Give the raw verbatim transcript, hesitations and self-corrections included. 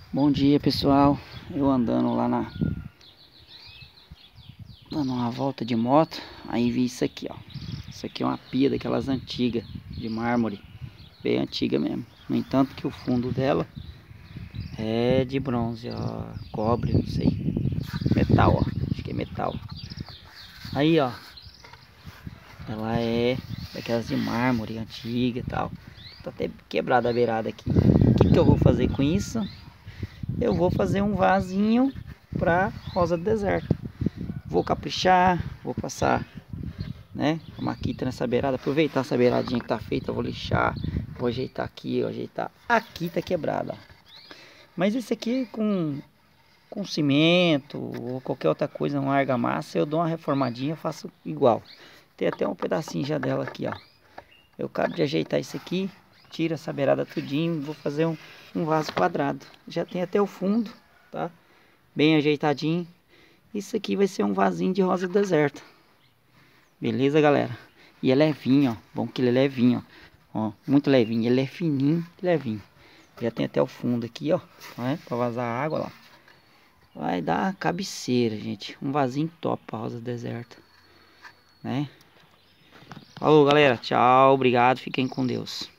Bom dia, pessoal. Eu andando lá na dando uma volta de moto, aí vi isso aqui, ó. Isso aqui é uma pia daquelas antigas de mármore, bem antiga mesmo. No entanto que o fundo dela é de bronze, ó, cobre, não sei. Metal, ó. Acho que é metal. Aí, ó. Ela é daquelas de mármore antiga e tal. Tá até quebrada a beirada aqui. O que que eu vou fazer com isso? Eu vou fazer um vasinho pra rosa do deserto. Vou caprichar, vou passar, né, a maquita nessa beirada, aproveitar essa beiradinha que tá feita, eu vou lixar, vou ajeitar aqui, vou ajeitar. Aqui tá quebrada, mas esse aqui com com cimento ou qualquer outra coisa, uma argamassa, eu dou uma reformadinha, faço igual. Tem até um pedacinho já dela aqui, ó. Eu acabo de ajeitar isso aqui, tira essa beirada tudinho, vou fazer um, um vaso quadrado. Já tem até o fundo, tá? Bem ajeitadinho. Isso aqui vai ser um vasinho de rosa do deserto. Beleza, galera? E é levinho, ó. Bom que ele é levinho, ó. Ó, muito levinho. Ele é fininho e levinho. Já tem até o fundo aqui, ó. Né? Pra vazar a água lá. Vai dar cabeceira, gente. Um vasinho top pra rosa do deserto. Né? Falou, galera. Tchau. Obrigado. Fiquem com Deus.